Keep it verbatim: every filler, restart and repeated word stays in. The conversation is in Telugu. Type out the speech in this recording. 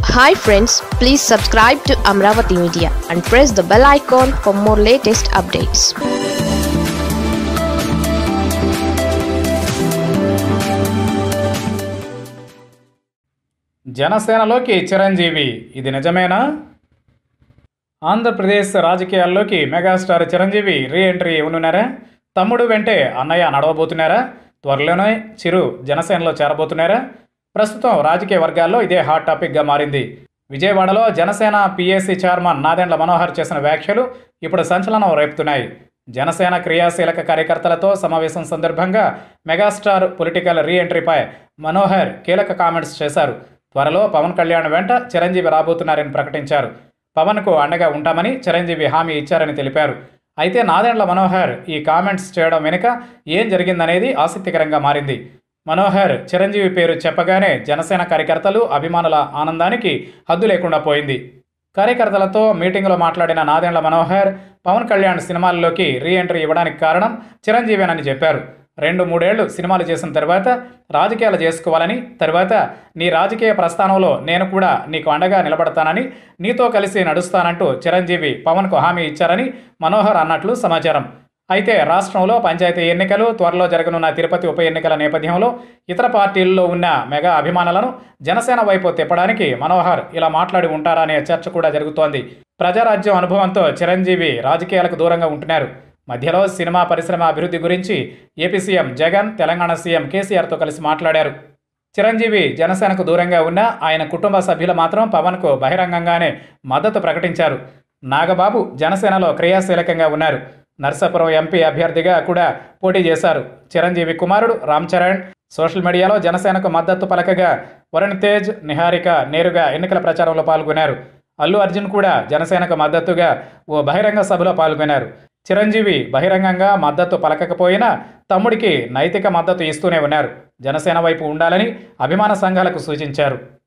Hi friends, please subscribe to Amravati Media and press the bell icon for more latest updates. జనసేనలోకి Chiranjeevi ఇది నిజమేనా? ఆంధ్రప్రదేశ్ రాజకీయాల్లోకి మెగాస్టార్ చిరంజీవి రీ ఎంట్రీ ఇవ్వనున్నారా? తమ్ముడు వెంటే అన్నయ్య నడవబోతున్నారా? త్వరలోనే చిరు జనసేనలో చేరబోతున్నారా? ప్రస్తుతం రాజకీయ వర్గాల్లో ఇదే హాట్ టాపిక్గా మారింది. విజయవాడలో జనసేన పీఏసీ చైర్మన్ నాదెండ్ల మనోహర్ చేసిన వ్యాఖ్యలు ఇప్పుడు సంచలనం రేపుతున్నాయి. జనసేన క్రియాశీలక కార్యకర్తలతో సమావేశం సందర్భంగా మెగాస్టార్ పొలిటికల్ రీ ఎంట్రీపై మనోహర్ కీలక కామెంట్స్ చేశారు. త్వరలో పవన్ కళ్యాణ్ వెంట చిరంజీవి రాబోతున్నారని ప్రకటించారు. పవన్కు అండగా ఉంటామని చిరంజీవి హామీ ఇచ్చారని తెలిపారు. అయితే నాదెండ్ల మనోహర్ ఈ కామెంట్స్ చేయడం వెనుక ఏం జరిగిందనేది ఆసక్తికరంగా మారింది. మనోహర్ చిరంజీవి పేరు చెప్పగానే జనసేన కార్యకర్తలు అభిమానుల ఆనందానికి హద్దు లేకుండా పోయింది. కార్యకర్తలతో మీటింగులో మాట్లాడిన నాదెండ్ల మనోహర్ పవన్ కళ్యాణ్ సినిమాల్లోకి రీ ఎంట్రీ ఇవ్వడానికి కారణం చిరంజీవేనని చెప్పారు. రెండు మూడేళ్లు సినిమాలు చేసిన తర్వాత రాజకీయాలు చేసుకోవాలని, తర్వాత నీ రాజకీయ ప్రస్థానంలో నేను కూడా నీకు అండగా నిలబడతానని, నీతో కలిసి నడుస్తానంటూ చిరంజీవి పవన్కు హామీ ఇచ్చారని మనోహర్ అన్నట్లు సమాచారం. అయితే రాష్ట్రంలో పంచాయతీ ఎన్నికలు, త్వరలో జరగనున్న తిరుపతి ఉప ఎన్నికల నేపథ్యంలో ఇతర పార్టీల్లో ఉన్న మెగా అభిమానులను జనసేన వైపు తిప్పడానికి మనోహర్ ఇలా మాట్లాడి ఉంటారా అనే చర్చ కూడా జరుగుతోంది. ప్రజారాజ్యం అనుభవంతో చిరంజీవి రాజకీయాలకు దూరంగా ఉంటున్నారు. మధ్యలో సినిమా పరిశ్రమ అభివృద్ధి గురించి AP CM Jagan, Telangana CM కేసీఆర్తో కలిసి మాట్లాడారు. చిరంజీవి జనసేనకు దూరంగా ఉన్న ఆయన కుటుంబ సభ్యులు మాత్రం పవన్కు బహిరంగంగానే మద్దతు ప్రకటించారు. నాగబాబు జనసేనలో క్రియాశీలకంగా ఉన్నారు. నర్సాపురం ఎంపీ అభ్యర్థిగా కూడా పోటీ చేశారు. చిరంజీవి కుమారుడు రామ్ చరణ్ సోషల్ మీడియాలో జనసేనకు మద్దతు పలకగా వరుణ్ తేజ్, నిహారిక నేరుగా ఎన్నికల ప్రచారంలో పాల్గొన్నారు. అల్లు అర్జున్ కూడా జనసేనకు మద్దతుగా ఓ బహిరంగ సభలో పాల్గొన్నారు. చిరంజీవి బహిరంగంగా మద్దతు పలకకపోయినా తమ్ముడికి నైతిక మద్దతు ఇస్తూనే ఉన్నారు. జనసేన వైపు ఉండాలని అభిమాన సంఘాలకు సూచించారు.